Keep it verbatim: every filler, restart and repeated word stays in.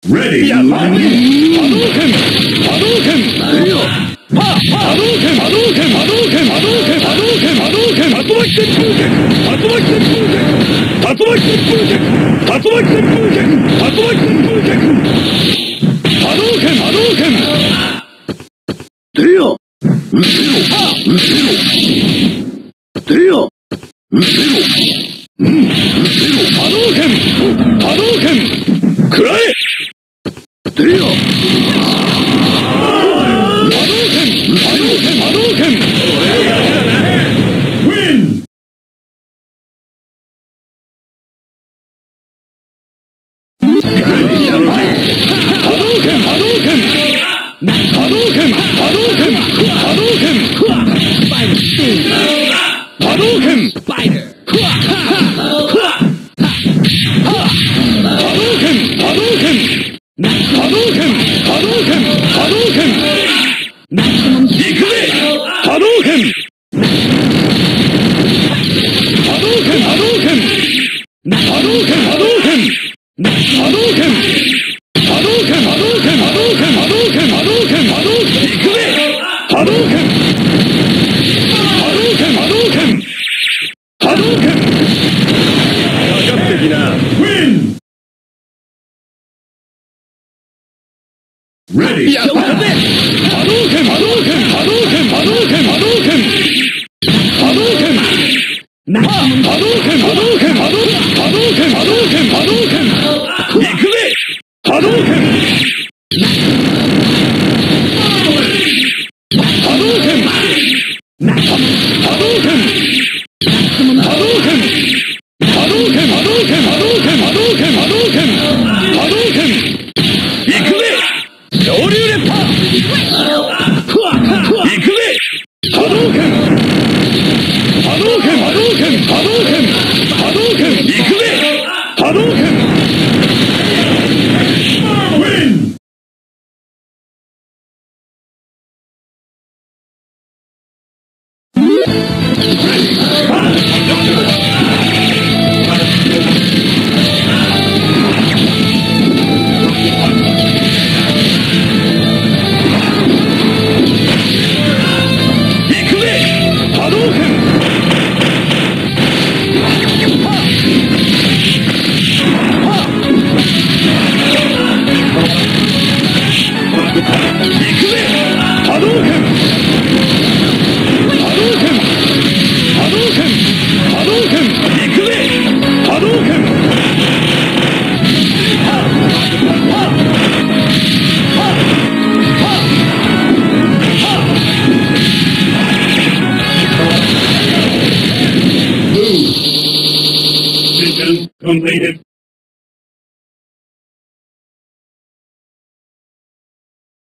Ready! 波動拳波動拳波動拳波動拳波動拳波動拳波動拳波動拳竜巻旋風脚竜巻旋風脚竜巻旋風脚竜巻旋風脚竜巻旋風脚波動拳波動拳てやうせろうせろてやうせろうんうせろ波動拳波動拳くらえてや波動拳波動拳波動拳ウィン波動拳波動拳波動拳波動拳波動拳波動拳波動拳波動拳波動拳波動拳波動拳行くぜ波動拳波動拳波動拳波動拳波動拳波動拳波動拳波動拳波動拳波動拳波動拳波動拳行くぜ波動拳波動拳波動拳波動拳かかってきなウィンReady! 波動拳波動拳波動拳波動拳波動拳波動拳波動拳波動拳波動拳波動拳波動拳波動拳波動拳行くぜ波動拳波動拳波動拳波動拳波動拳波動拳波動拳波動拳波動拳波動拳波動拳行くぜ昇竜連覇行くぜ波動拳波動拳波動拳波動拳波動拳行くぜ波動拳ウィンCompleted.